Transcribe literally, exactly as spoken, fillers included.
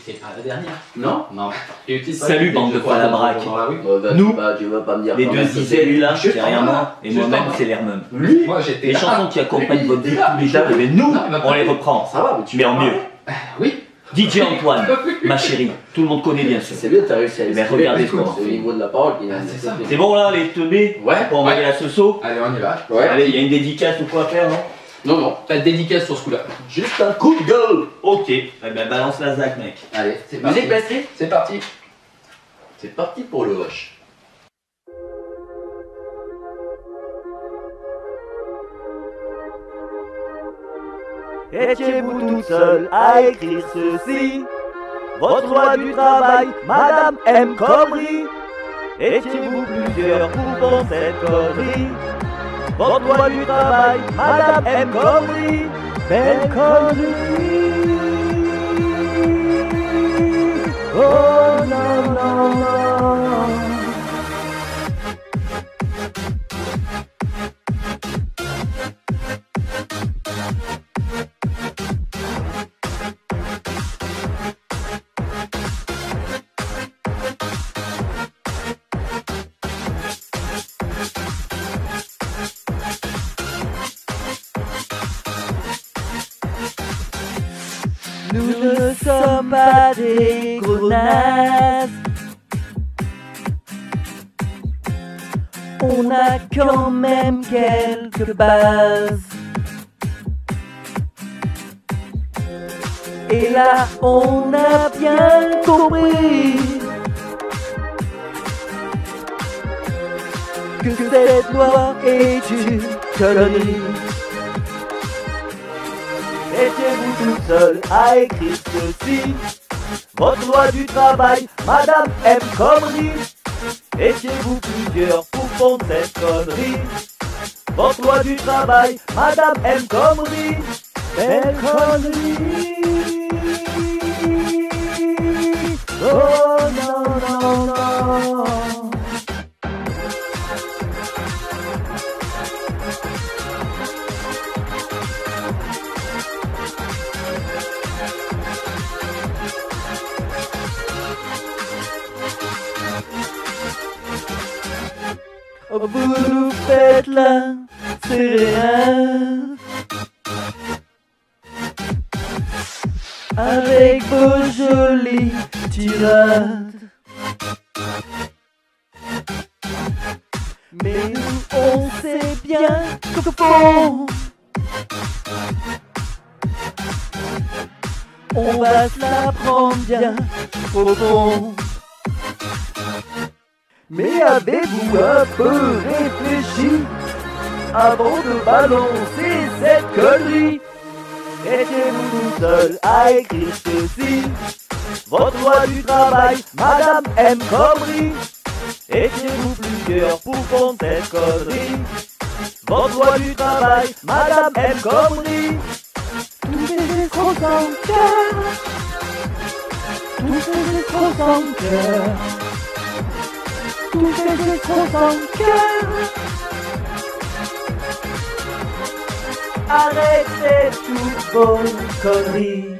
T'es pas la dernière. Non. Non. Salut, bande de fois la braque. Bon, bah, Nous, bah, tu vas pas me dire les quand deux même. Isel là, Juste derrière en bas. moi, et Juste en moi-même, bas. c'est l'Hermum. Lui, Moi j'étais Les là. chansons qui accompagnent Lui, votre il vie était là, tous les mais jours, jamais. mais nous, Non, il m'a on pas les fait. reprend. ça va, mais tu Mais peux en parler. mieux. Oui. D J Antoine, ma chérie, tout le monde connaît bien sûr. C'est bien, t'as réussi à Mais l'esquiver, regardez parce que comment. c'est au niveau de la parole qu'il a. Ah, c'est ça. C'est bon là, les teubés, Ouais. pour envoyer la Soso. Allez, on y va. Ouais. Allez, il y a une dédicace ou quoi à faire, non? Non, non. Pas de dédicace sur ce coup-là. Juste un coup de gueule. Ok, eh ben balance la zac, mec. Allez, C'est parti. musique Bastille. C'est parti. C'est parti pour le wash. Étiez-vous toute seule à écrire ceci? Votre loi du travail, Madame M. Comrie. Étiez-vous plusieurs pour penser cette connerie? Votre loi du travail, Madame M. Comrie. Belle connerie. Oh non, non, non. Nous ne sommes pas des gros nazes. On a quand même quelques bases. Et là, on a bien compris que cette loi est une connerie. Étiez-vous toute seule à écrire ceci? Votre loi du travail, Madame M. Comrie. Étiez-vous plusieurs pour fondre cette connerie? Votre loi du travail, Madame M. Comrie. Belle connerie. Oh non, non, non. Vous nous faites la céréale avec vos jolies tirades. Mais nous on sait bien qu'au fond on va se la prendre bien au fond. Mais avez-vous un peu réfléchi avant de balancer cette connerie? Étiez-vous tout seul à écrire ceci? Votre loi du travail, Madame M. Comrie. Étiez-vous plusieurs pour fondre cette connerie? Votre loi du travail, Madame M. Comrie. Tous ces escrocs sans cœur, tous ces escrocs sans cœur, tous ces escrocs sans cœur. Arrêtez toutes vos conneries.